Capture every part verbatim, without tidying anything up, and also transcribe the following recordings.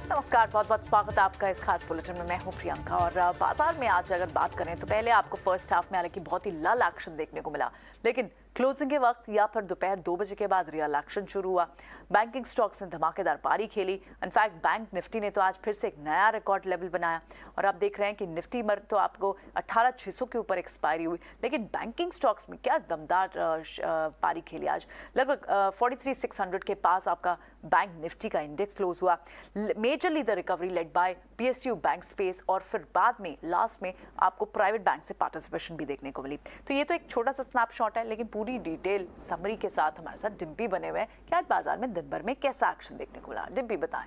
नमस्कार, बहुत बहुत स्वागत है आपका इस खास बुलेटिन में। मैं हूं प्रियंका और बाजार में आज अगर बात करें तो पहले आपको फर्स्ट हाफ में हालांकि बहुत ही लल एक्शन देखने को मिला, लेकिन क्लोजिंग के वक्त या फिर दोपहर दो बजे के बाद रियल एक्शन शुरू हुआ। बैंकिंग स्टॉक्स ने धमाकेदार पारी खेली। इनफैक्ट बैंक निफ्टी ने तो आज फिर से एक नया रिकॉर्ड लेवल बनाया और आप देख रहे हैं कि निफ्टी मर तो आपको अठारह छह सौ के ऊपर एक्सपायरी हुई, लेकिन बैंकिंग स्टॉक्स में क्या दमदार पारी खेली। आज लगभग फोर्टी थ्री सिक्स हंड्रेड के पास आपका बैंक निफ्टी का इंडेक्स क्लोज हुआ। Majorly the recovery led by PSU bank space और फिर बाद में लास्ट में आपको प्राइवेट बैंक से पार्टिसिपेशन भी देखने को मिली। तो ये तो एक छोटा सा स्नैपशॉट है, लेकिन पूरी डिटेल समरी के साथ हमारे साथ डिम्पी बने हुए हैं कि आज बाजार में दिन भर में कैसा एक्शन देखने को मिला। डिम्पी बताएं।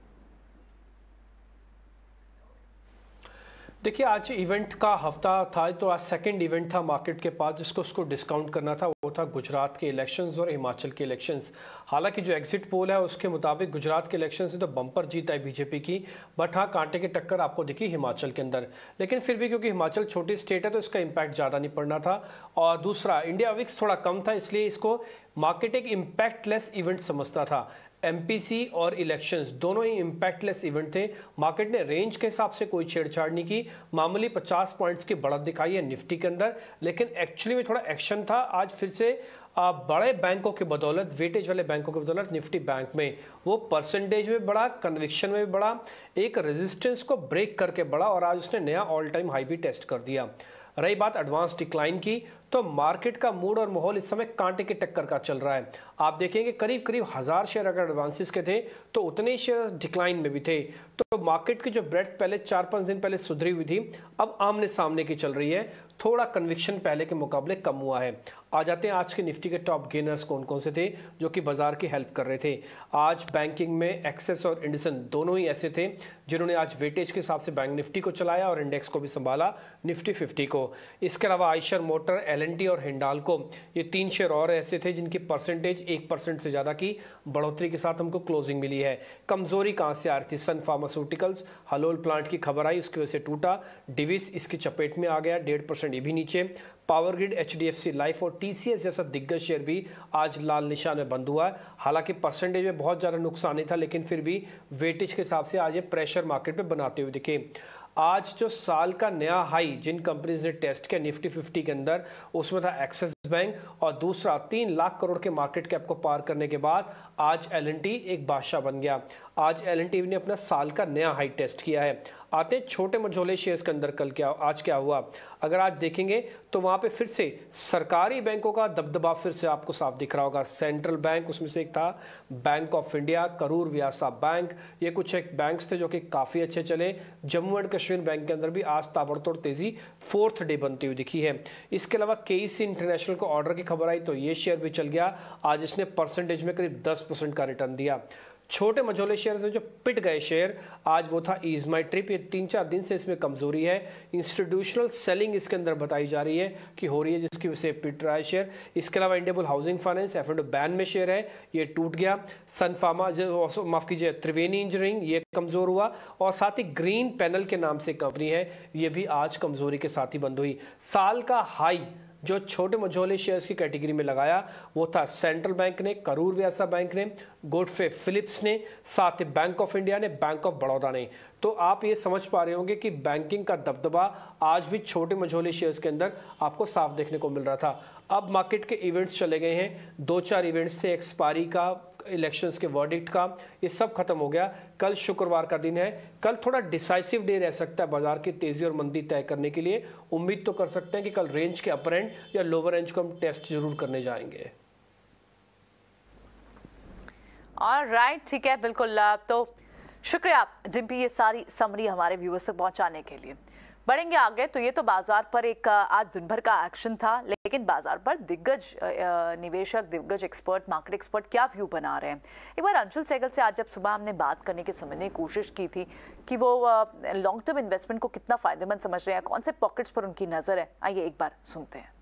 देखिए, आज इवेंट का हफ्ता था, तो आज सेकंड इवेंट था मार्केट के पास जिसको उसको डिस्काउंट करना था। वो था गुजरात के इलेक्शंस और हिमाचल के इलेक्शंस। हालांकि जो एग्जिट पोल है उसके मुताबिक गुजरात के इलेक्शंस में तो बम्पर जीत आई बीजेपी की, बट हाँ कांटे की टक्कर आपको दिखी हिमाचल के अंदर। लेकिन फिर भी क्योंकि हिमाचल छोटी स्टेट है तो इसका इम्पैक्ट ज़्यादा नहीं पड़ना था। और दूसरा, इंडिया विक्स थोड़ा कम था, इसलिए इसको मार्केट एक इम्पैक्टलेस इवेंट समझता था। एमपीसी और इलेक्शंस दोनों ही इम्पैक्टलेस इवेंट थे। मार्केट ने रेंज के हिसाब से कोई छेड़छाड़ नहीं की। मामूली पचास पॉइंट्स की बढ़त दिखाई है निफ्टी के अंदर, लेकिन एक्चुअली में थोड़ा एक्शन था आज फिर से आ, बड़े बैंकों की बदौलत, वेटेज वाले बैंकों की बदौलत निफ्टी बैंक में वो परसेंटेज में बढ़ा, कन्विक्शन में भी बढ़ा, एक रेजिस्टेंस को ब्रेक करके बढ़ा और आज उसने नया ऑल टाइम हाई भी टेस्ट कर दिया। रही बात एडवांस डिक्लाइन की, तो मार्केट का मूड और माहौल इस समय कांटे की टक्कर का चल रहा है। आप देखेंगे करीब करीब हजार शेयर अगर एडवांसेस के थे तो उतने ही शेयर डिक्लाइन में भी थे। तो मार्केट की जो ब्रेड्थ पहले चार पांच दिन पहले सुधरी हुई थी, अब आमने सामने की चल रही है। थोड़ा कन्विक्शन पहले के मुकाबले कम हुआ है। आ जाते हैं आज के निफ्टी के टॉप गेनर्स कौन कौन से थे जो कि बाजार की हेल्प कर रहे थे। आज बैंकिंग में एक्सेस और इंडिसन दोनों ही ऐसे थे जिन्होंने आज वेटेज के हिसाब से बैंक निफ्टी को चलाया और इंडेक्स को भी संभाला, निफ्टी फिफ्टी को। इसके अलावा Eicher motor, L and T और हिंडाल्को, ये तीन शेयर और ऐसे थे जिनकी परसेंटेज एक परसेंट से ज्यादा की बढ़ोतरी के साथ हमको क्लोजिंग मिली है। कमजोरी कहां से आ रही थी? सन फार्मास्यूटिकल्स, हलोल प्लांट की खबर आई, उसकी वजह से टूटा। डिविस इसकी चपेट में आ गया, डेढ़ परसेंट ये भी नीचे। पावर ग्रिड, एचडीएफसी लाइफ और टीसीएस जैसा दिग्गज शेयर भी आज लाल निशान में बंद हुआ है। हालांकि परसेंटेज में बहुत ज्यादा नुकसान नहीं था, लेकिन फिर भी वेटेज के हिसाब से आज ये प्रेशर मार्केट में बनाते हुए दिखे। आज जो साल का नया हाई जिन कंपनीज ने टेस्ट किया निफ्टी फिफ्टी के अंदर, उसमें था एक्सिस बैंक और दूसरा तीन लाख करोड़ के मार्केट कैप को पार करने के बाद आज एल एंड टी एक बादशाह बन गया। आज एल एंड टी ने अपना साल का नया हाई टेस्ट किया है। आते हैं छोटे मझोले शेयर्स के अंदर कल क्या आज क्या हुआ। अगर आज देखेंगे तो वहां पे फिर से सरकारी बैंकों का दबदबा फिर से आपको साफ दिख रहा होगा। सेंट्रल बैंक उसमें से एक था, bank of India, Karur Vysya bank, ये कुछ एक बैंक्स थे जो कि काफी अच्छे चले। जम्मू एंड कश्मीर बैंक के अंदर भी आज ताबड़तोड़ तेजी फोर्थ डे बनती हुई दिखी है। इसके अलावा केईसी इंटरनेशनल को ऑर्डर की खबर आई तो ये शेयर भी चल गया। आज इसने परसेंटेज में करीब दस परसेंट का रिटर्न दिया। छोटे मझोले शेयर से जो पिट गए शेयर, आज वो था ईज माई ट्रिप। ये तीन चार दिन से इसमें कमजोरी है। इंस्टीट्यूशनल सेलिंग इसके अंदर बताई जा रही है कि हो रही है, जिसकी वजह से पिट रहा है शेयर। इसके अलावा Indiabulls housing finance F and ban में शेयर है, ये टूट गया। सन फार्मा, माफ कीजिए त्रिवेणी इंजीनियरिंग, ये कमजोर हुआ। और साथ ही ग्रीन पैनल के नाम से कंपनी है, ये भी आज कमजोरी के साथ ही बंद हुई। साल का हाई जो छोटे मझोले शेयर्स की कैटेगरी में लगाया वो था सेंट्रल बैंक ने, करूर व्यासा बैंक ने, गोडफ्रे फिलिप्स ने, साथ ही बैंक ऑफ इंडिया ने, बैंक ऑफ बड़ौदा ने। तो आप ये समझ पा रहे होंगे कि बैंकिंग का दबदबा आज भी छोटे मझोले शेयर्स के अंदर आपको साफ देखने को मिल रहा था। अब मार्केट के इवेंट्स चले गए हैं, दो चार इवेंट्स थे, एक्सपायरी का, इलेक्शंस के वर्डिक्ट का, ये सब खत्म हो गया। कल शुक्रवार का दिन है, कल थोड़ा डिसाइसिव डे रह सकता है बाजार की तेजी और मंदी तय करने के लिए। उम्मीद तो कर सकते हैं कि कल रेंज के अपर एंड या लोअर रेंज को हम टेस्ट जरूर करने जाएंगे। ऑलराइट, ठीक है, बिल्कुल। तो शुक्रिया डिम्पी ये सारी समरी हमारे व्यूअर्स तक पहुंचाने के लिए। बढ़ेंगे आगे। तो ये तो बाजार पर एक आज दिन भर का एक्शन था, लेकिन बाजार पर दिग्गज निवेशक, दिग्गज एक्सपर्ट, मार्केट एक्सपर्ट क्या व्यू बना रहे हैं। एक बार अंशुल सहगल से आज जब सुबह हमने बात करने की समझने की कोशिश की थी कि वो लॉन्ग टर्म इन्वेस्टमेंट को कितना फायदेमंद समझ रहे हैं, कौन से पॉकेट्स पर उनकी नजर है, आइए एक बार सुनते हैं।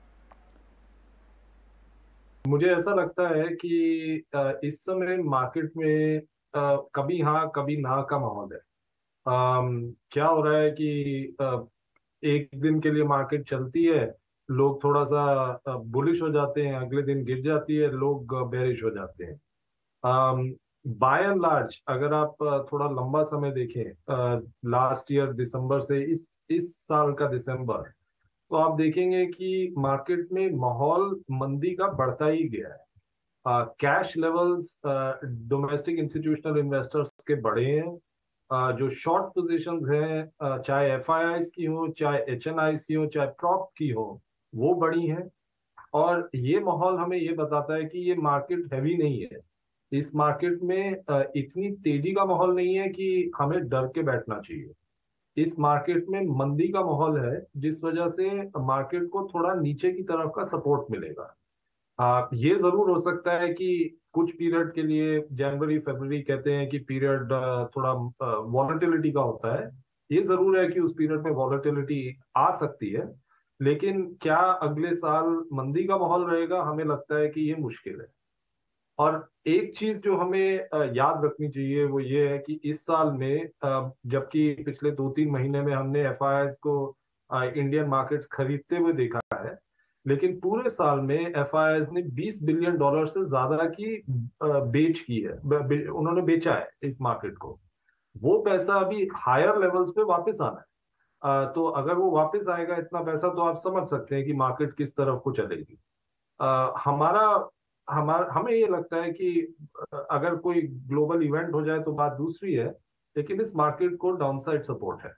मुझे ऐसा लगता है कि इस समय मार्केट में कभी हाँ कभी ना का माहौल है। um, क्या हो रहा है कि uh, एक दिन के लिए मार्केट चलती है, लोग थोड़ा सा बुलिश हो जाते हैं, अगले दिन गिर जाती है, लोग बेरिश हो जाते हैं। um, बाय एंड लार्ज अगर आप uh, थोड़ा लंबा समय देखें, लास्ट ईयर दिसंबर से इस इस साल का दिसंबर, तो आप देखेंगे कि मार्केट में माहौल मंदी का बढ़ता ही गया है। Cash levels domestic institutional investors के बढ़े हैं। uh, जो शॉर्ट पोजीशंस हैं, uh, चाहे एफ आई आईज की हो, चाहे एच एन आईज की हो, चाहे प्रॉप की हो, वो बढ़ी हैं। और ये माहौल हमें ये बताता है कि ये मार्केट हैवी नहीं है। इस मार्केट में uh, इतनी तेजी का माहौल नहीं है कि हमें डर के बैठना चाहिए। इस मार्केट में मंदी का माहौल है, जिस वजह से मार्केट को थोड़ा नीचे की तरफ का सपोर्ट मिलेगा। आ, ये जरूर हो सकता है कि कुछ पीरियड के लिए, जनवरी फरवरी कहते हैं कि पीरियड थोड़ा वॉलेटिलिटी का होता है। ये जरूर है कि उस पीरियड में वॉलेटिलिटी आ सकती है, लेकिन क्या अगले साल मंदी का माहौल रहेगा, हमें लगता है कि ये मुश्किल है। और एक चीज जो हमें अ, याद रखनी चाहिए वो ये है कि इस साल में, अ, जबकि पिछले दो तीन महीने में हमने एफ आई आईज को इंडियन मार्केट्स खरीदते हुए देखा है, लेकिन पूरे साल में एफ आई आईज ने बीस बिलियन डॉलर से ज्यादा की अ, बेच की है, बे, बे, उन्होंने बेचा है इस मार्केट को। वो पैसा अभी हायर लेवल्स पे वापस आना है। अ, तो अगर वो वापस आएगा इतना पैसा, तो आप समझ सकते हैं कि मार्केट किस तरफ को चलेगी। अ, हमारा हमारा हमें ये लगता है कि अ, अगर कोई ग्लोबल इवेंट हो जाए तो बात दूसरी है, लेकिन इस मार्केट को डाउनसाइड सपोर्ट है।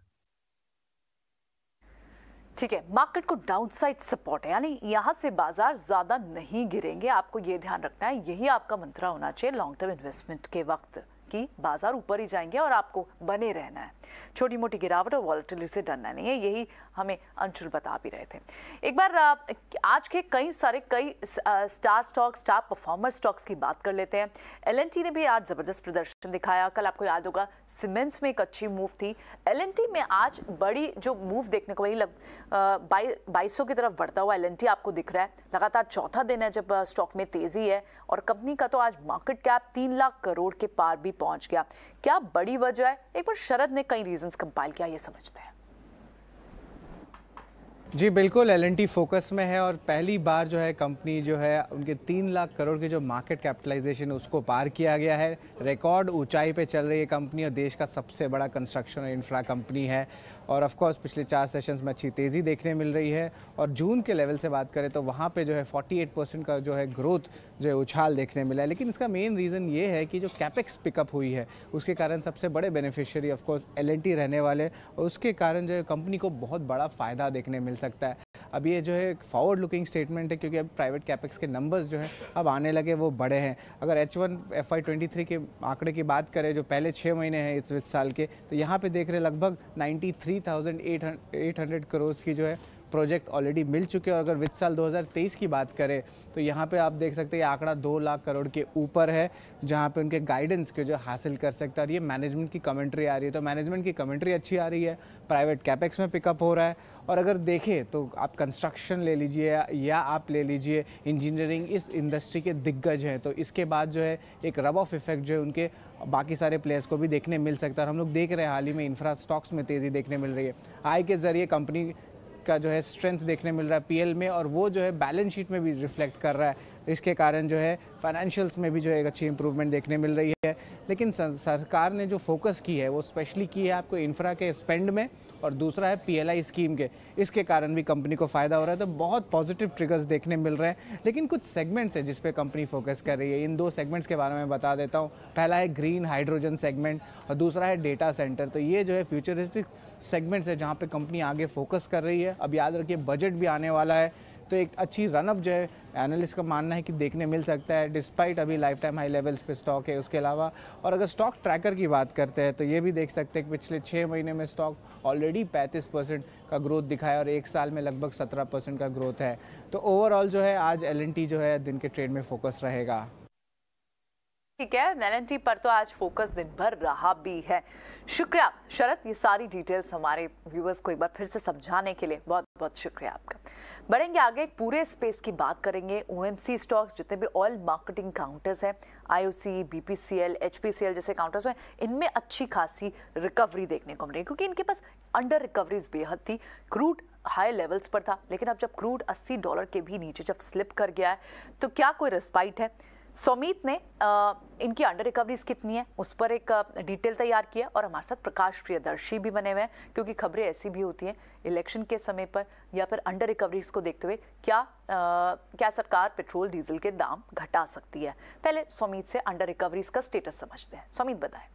ठीक है, मार्केट को डाउनसाइड सपोर्ट है, यानी यहां से बाजार ज्यादा नहीं गिरेंगे। आपको ये ध्यान रखना है, यही आपका मंत्र होना चाहिए लॉन्ग टर्म इन्वेस्टमेंट के वक्त, कि बाजार ऊपर ही जाएंगे और आपको बने रहना है। छोटी मोटी गिरावट और वॉलेटिलिटी से डरना नहीं है, यही हमें अंशुल बता भी रहे थे। एक बार आज के कई सारे कई star stock, star performer stocks की बात कर लेते हैं। एल एन टी ने भी आज जबरदस्त प्रदर्शन दिखाया। कल आपको याद होगा सीमेंट्स में एक अच्छी मूव थी। एल एन टी में आज बड़ी जो मूव देखने को मिली, बाईस सौ की तरफ बढ़ता हुआ एल एन टी आपको दिख रहा है। लगातार चौथा दिन है जब स्टॉक में तेजी है, और कंपनी का तो आज मार्केट कैप तीन लाख करोड़ के पार भी पहुंच गया। क्या बड़ी वजह है? एक बार शरद ने कई रीजंस कंपाइल किया, ये समझते हैं। जी बिल्कुल, एल एन टी फोकस में है और पहली बार जो है कंपनी जो है उनके तीन लाख करोड़ की जो मार्केट कैपिटलाइजेशन उसको पार किया गया है। रिकॉर्ड ऊंचाई पे चल रही है कंपनी और देश का सबसे बड़ा कंस्ट्रक्शन और इंफ्रा कंपनी है। और ऑफ कोर्स पिछले चार सेशंस में अच्छी तेज़ी देखने मिल रही है। और जून के लेवल से बात करें तो वहाँ पे जो है अड़तालीस परसेंट का जो है ग्रोथ जो है उछाल देखने मिला है। लेकिन इसका मेन रीज़न ये है कि जो कैपेक्स पिकअप हुई है उसके कारण सबसे बड़े beneficiary of course L N T रहने वाले, और उसके कारण जो है कंपनी को बहुत बड़ा फ़ायदा देखने मिल सकता है। अब ये जो है एक फॉरवर्ड लुकिंग स्टेटमेंट है, क्योंकि अब प्राइवेट कैपेक्स के नंबर्स जो है अब आने लगे, वो बड़े हैं। अगर H one F I twenty three के आंकड़े की बात करें जो पहले छः महीने हैं इस वित्त साल के, तो यहाँ पे देख रहे लगभग ninety three thousand eight hundred crore की जो है प्रोजेक्ट ऑलरेडी मिल चुके हैं। और अगर वित्त साल दो हज़ार तेईस की बात करें तो यहाँ पे आप देख सकते हैं ये आंकड़ा दो लाख करोड़ के ऊपर है, जहाँ पे उनके गाइडेंस के जो हासिल कर सकता है। और ये मैनेजमेंट की कमेंट्री आ रही है, तो मैनेजमेंट की कमेंट्री अच्छी आ रही है, प्राइवेट कैपेक्स में पिकअप हो रहा है। और अगर देखें तो आप कंस्ट्रक्शन ले लीजिए या आप ले लीजिए इंजीनियरिंग, इस इंडस्ट्री के दिग्गज हैं, तो इसके बाद जो है एक रब ऑफ इफेक्ट जो है उनके बाकी सारे प्लेयर्स को भी देखने मिल सकता है। और हम लोग देख रहे हैं हाल ही में इंफ्रा स्टॉक्स में तेज़ी देखने मिल रही है। आय के ज़रिए कंपनी का जो है स्ट्रेंथ देखने मिल रहा है पी एल में, और वो जो है बैलेंस शीट में भी रिफ्लेक्ट कर रहा है। इसके कारण जो है फाइनेंशियल्स में भी जो है एक अच्छी इंप्रूवमेंट देखने मिल रही है। लेकिन सरकार ने जो फोकस की है वो स्पेशली की है आपको इंफ्रा के स्पेंड में, और दूसरा है पी एल आई स्कीम के, इसके कारण भी कंपनी को फ़ायदा हो रहा है। तो बहुत पॉजिटिव ट्रिगर्स देखने मिल रहे हैं। लेकिन कुछ सेगमेंट्स है जिस पे कंपनी फोकस कर रही है। इन दो सेगमेंट्स के बारे में बता देता हूँ। पहला है ग्रीन हाइड्रोजन सेगमेंट और दूसरा है डेटा सेंटर। तो ये जो है फ्यूचरिस्टिक सेगमेंट्स है जहाँ पे कंपनी आगे फोकस कर रही है। अब याद रखिए बजट भी आने वाला है, तो एक अच्छी रनअप जो है एनालिस्ट का मानना है कि देखने मिल सकता है, डिस्पाइट अभी लाइफ टाइम हाई लेवल्स पे स्टॉक है उसके अलावा। और अगर स्टॉक ट्रैकर की बात करते हैं तो ये भी देख सकते हैं कि पिछले छः महीने में स्टॉक ऑलरेडी पैंतीस परसेंट का ग्रोथ दिखाया और एक साल में लगभग सत्रह परसेंट का ग्रोथ है। तो ओवरऑल जो है आज एल एन टी जो है दिन के ट्रेड में फोकस रहेगा। ठीक है, एल एन टी पर तो आज फोकस दिन भर रहा भी है। शुक्रिया शरद, ये सारी डिटेल्स हमारे व्यूअर्स को एक बार फिर से समझाने के लिए बहुत बहुत शुक्रिया आपका। बढ़ेंगे आगे, पूरे स्पेस की बात करेंगे। ओ एम सी स्टॉक्स, जितने भी ऑयल मार्केटिंग काउंटर्स हैं, I O C, B P C L, H P C L जैसे काउंटर्स हैं, इनमें अच्छी खासी रिकवरी देखने को मिल रही है, क्योंकि इनके पास अंडर रिकवरीज बेहद थी। क्रूड हाई लेवल्स पर था, लेकिन अब जब क्रूड अस्सी डॉलर के भी नीचे जब स्लिप कर गया है तो क्या कोई रिस्पाइट है? सोमीत ने आ, इनकी अंडर रिकवरीज कितनी है उस पर एक डिटेल तैयार किया और हमारे साथ प्रकाश प्रियदर्शी भी बने हुए हैं, क्योंकि खबरें ऐसी भी होती हैं इलेक्शन के समय पर या फिर अंडर रिकवरीज को देखते हुए क्या आ, क्या सरकार पेट्रोल डीजल के दाम घटा सकती है। पहले सोमीत से अंडर रिकवरीज का स्टेटस समझते हैं। सोमीत बताएं।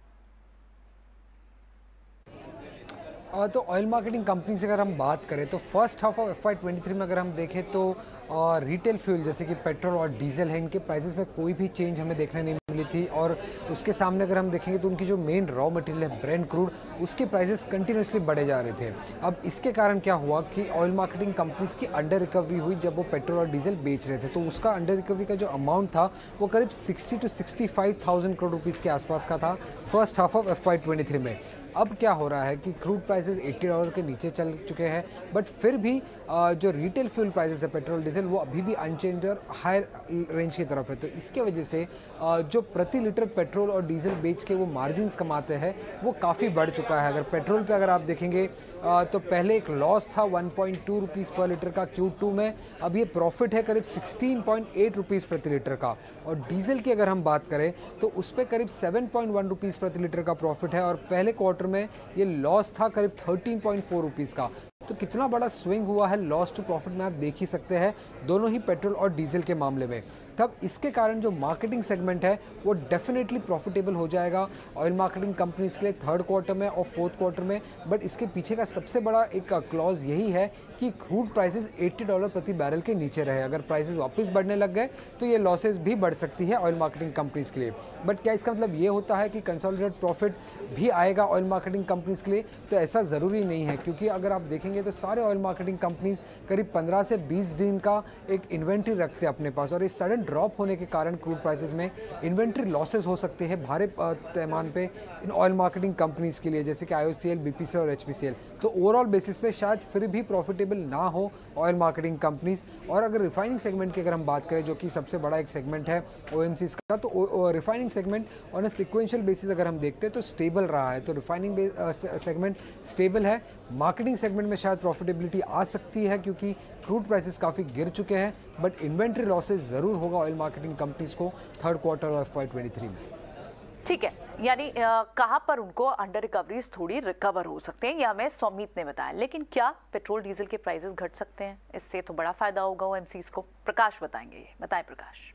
तो ऑयल मार्केटिंग कंपनी से अगर हम बात करें तो first half of F Y twenty three में अगर हम देखें तो रिटेल फ्यूल जैसे कि पेट्रोल और डीजल है, इनके प्राइसेस में कोई भी चेंज हमें देखने नहीं मिली थी। और उसके सामने अगर हम देखेंगे तो उनकी जो मेन रॉ मटेरियल है ब्रेंट क्रूड, उसके प्राइसेस कंटिन्यूसली बढ़े जा रहे थे। अब इसके कारण क्या हुआ कि ऑयल मार्केटिंग कंपनीज की अंडर रिकवरी हुई जब वो पेट्रोल और डीजल बेच रहे थे, तो उसका अंडर रिकवरी का जो अमाउंट था वो करीब sixty two sixty five thousand crore rupees के आसपास का था first half of F Y twenty three में। अब क्या हो रहा है कि क्रूड प्राइसेस अस्सी डॉलर के नीचे चल चुके हैं, बट फिर भी जो रिटेल फ्यूल प्राइसेस है पेट्रोल डीजल वो अभी भी अनचेंज और हायर रेंज की तरफ है। तो इसके वजह से जो प्रति लीटर पेट्रोल और डीजल बेच के वो मार्जिन्स कमाते हैं वो काफ़ी बढ़ चुका है। अगर पेट्रोल पे अगर आप देखेंगे तो पहले एक लॉस था one point two rupees per litre का क्यू टू में, अब ये प्रॉफिट है करीब सिक्सटीन पॉइंट एट रुपीज़ प्रति लीटर का। और डीजल की अगर हम बात करें तो उस पर करीब सेवन पॉइंट वन रुपीज़ प्रति लीटर का प्रॉफिट है और पहले क्वार्टर में ये लॉस था करीब थर्टीन पॉइंट फोर रुपीज़ का। तो कितना बड़ा स्विंग हुआ है लॉस टू प्रॉफिट में आप देख ही सकते हैं दोनों ही पेट्रोल और डीजल के मामले में। तब इसके कारण जो मार्केटिंग सेगमेंट है वो डेफिनेटली प्रॉफिटेबल हो जाएगा ऑयल मार्केटिंग कंपनीज के लिए थर्ड क्वार्टर में और फोर्थ क्वार्टर में। बट इसके पीछे का सबसे बड़ा एक क्लॉज यही है कि क्रूड प्राइसेस अस्सी डॉलर प्रति बैरल के नीचे रहे। अगर प्राइसेस वापस बढ़ने लग गए तो ये लॉसेस भी बढ़ सकती है ऑयल मार्केटिंग कंपनीज के लिए। बट क्या इसका मतलब ये होता है कि कंसोलिडेटेड प्रॉफिट भी आएगा ऑयल मार्केटिंग कंपनीज के लिए? तो ऐसा ज़रूरी नहीं है, क्योंकि अगर आप देखेंगे तो सारे ऑयल मार्केटिंग कंपनीज करीब पंद्रह से बीस दिन का एक इन्वेंट्री रखते हैं अपने पास, और इस सडन ड्रॉप होने के कारण क्रूड प्राइसेस में इन्वेंट्री लॉसेस हो सकते हैं भारी पैमाने पे इन ऑयल मार्केटिंग कंपनीज के लिए, जैसे कि I O C L, B P C L और एच पी सी एल। तो ओवरऑल बेसिस पे शायद फिर भी प्रॉफिटेबल ना हो ऑयल मार्केटिंग कंपनीज। और अगर रिफाइनिंग सेगमेंट की अगर हम बात करें जो कि सबसे बड़ा एक सेगमेंट है ओ एम सीज़ का, तो refining segment on a sequential basis अगर हम देखते हैं तो स्टेबल रहा है। तो रिफाइनिंग सेगमेंट स्टेबल है। मार्केटिंग सेगमेंट में शायद प्रॉफिटेबिलिटी आ सकती है क्योंकि क्रूड प्राइसेस काफ़ी गिर चुके हैं, बट इन्वेंट्री लॉसेस ज़रूर होगा ऑयल मार्केटिंग कंपनीज को third quarter of F Y twenty three में। ठीक है, यानी कहाँ पर उनको अंडर रिकवरीज थोड़ी रिकवर हो सकते हैं, ये हमें सोमीत ने बताया। लेकिन क्या पेट्रोल डीजल के प्राइसेस घट सकते हैं? इससे तो बड़ा फायदा होगा ओएमसीज को। प्रकाश बताएंगे, ये बताएं प्रकाश।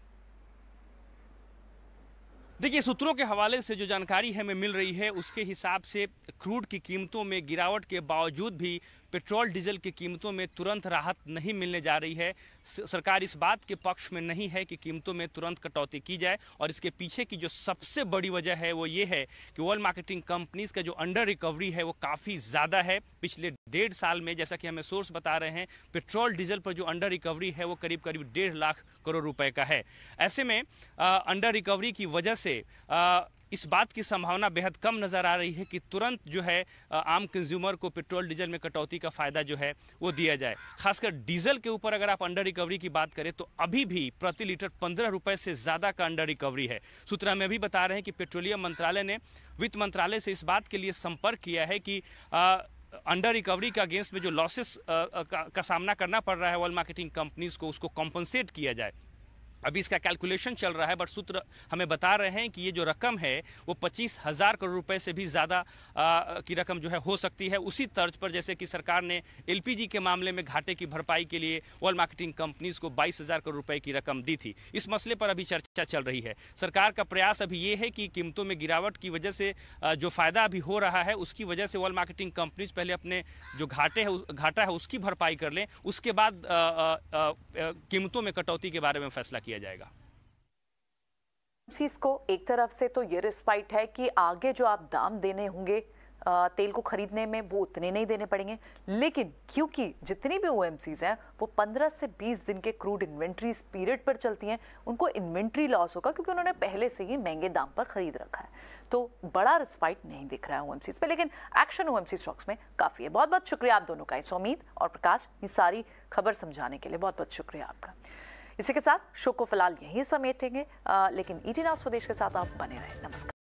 देखिए, सूत्रों के हवाले से जो जानकारी हमें मिल रही है उसके हिसाब से क्रूड की कीमतों में गिरावट के बावजूद भी पेट्रोल डीजल की कीमतों में तुरंत राहत नहीं मिलने जा रही है। सरकार इस बात के पक्ष में नहीं है कि कीमतों में तुरंत कटौती की जाए, और इसके पीछे की जो सबसे बड़ी वजह है वो ये है कि ऑयल मार्केटिंग कंपनीज का जो अंडर रिकवरी है वो काफ़ी ज़्यादा है। पिछले डेढ़ साल में, जैसा कि हमें सोर्स बता रहे हैं, पेट्रोल डीजल पर जो अंडर रिकवरी है वो करीब करीब डेढ़ लाख करोड़ रुपए का है। ऐसे में अंडर रिकवरी की वजह से आ, इस बात की संभावना बेहद कम नज़र आ रही है कि तुरंत जो है आम कंज्यूमर को पेट्रोल डीजल में कटौती का फ़ायदा जो है वो दिया जाए। खासकर डीजल के ऊपर अगर आप अंडर रिकवरी की बात करें तो अभी भी प्रति लीटर पंद्रह रुपए से ज़्यादा का अंडर रिकवरी है। सूत्र हमें भी बता रहे हैं कि पेट्रोलियम मंत्रालय ने वित्त मंत्रालय से इस बात के लिए संपर्क किया है कि आ, अंडर रिकवरी के अगेंस्ट में जो लॉसेस का, का सामना करना पड़ रहा है ऑयल मार्केटिंग कंपनीज को, उसको कॉम्पनसेट किया जाए। अभी इसका कैलकुलेशन चल रहा है, बट सूत्र हमें बता रहे हैं कि ये जो रकम है वो पच्चीस हज़ार करोड़ रुपए से भी ज़्यादा की रकम जो है हो सकती है। उसी तर्ज पर जैसे कि सरकार ने एलपीजी के मामले में घाटे की भरपाई के लिए ऑयल मार्केटिंग कंपनीज को बाईस हज़ार करोड़ रुपए की रकम दी थी। इस मसले पर अभी चर्चा चल रही है। सरकार का प्रयास अभी ये है कि कीमतों में गिरावट की वजह से जो फ़ायदा अभी हो रहा है उसकी वजह से ऑयल मार्केटिंग कंपनीज पहले अपने जो घाटे है घाटा है उसकी भरपाई कर लें, उसके बाद कीमतों में कटौती के बारे में फैसला किया जाएगा। को एक तरफ से तो ये रिस्पाइट है कि आगे जो आप दाम देने होंगे तेल को खरीदने में वो उतने नहीं देने पड़ेंगे, लेकिन क्योंकि जितनी भी ओएमसीज हैं वो पंद्रह से बीस दिन के क्रूड इन्वेंट्री पीरियड पर चलती हैं, उनको इन्वेंट्री लॉस होगा क्योंकि उन्होंने पहले से ही महंगे दाम पर खरीद रखा है। तो बड़ा रिस्पाइट नहीं दिख रहा है ओएमसीज पे, लेकिन एक्शन ओएमसी स्टॉक्स में काफ़ी है। बहुत बहुत शुक्रिया आप दोनों का, सोमीत और प्रकाश, ये सारी खबर समझाने के लिए बहुत बहुत शुक्रिया आपका। इसी के साथ शो को फिलहाल यहीं समेटेंगे, लेकिन ईटी न्यूज़ स्वदेश के साथ आप बने रहें। नमस्कार।